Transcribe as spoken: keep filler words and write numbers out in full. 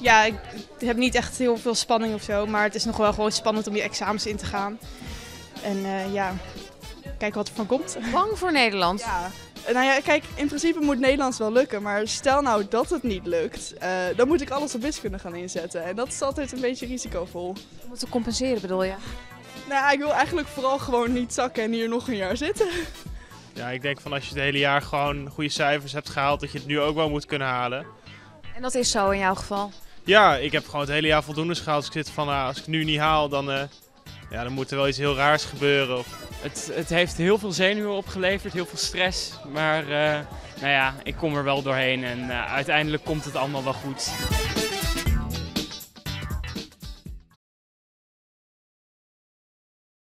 ja, ik heb niet echt heel veel spanning of zo, maar het is nog wel gewoon spannend om die examens in te gaan. En uh, ja, kijken wat er van komt. Bang voor Nederland? Ja. Nou ja, kijk, in principe moet Nederlands wel lukken, maar stel nou dat het niet lukt, uh, dan moet ik alles op wiskunde gaan inzetten. En dat is altijd een beetje risicovol. Om het te compenseren bedoel je? Nou, ik wil eigenlijk vooral gewoon niet zakken en hier nog een jaar zitten. Ja, ik denk van als je het hele jaar gewoon goede cijfers hebt gehaald, dat je het nu ook wel moet kunnen halen. En dat is zo in jouw geval? Ja, ik heb gewoon het hele jaar voldoende gehaald. Dus ik zit van, uh, als ik het nu niet haal, dan, uh, ja, dan moet er wel iets heel raars gebeuren. Of... Het, het heeft heel veel zenuwen opgeleverd, heel veel stress. Maar uh, nou ja, ik kom er wel doorheen en uh, uiteindelijk komt het allemaal wel goed.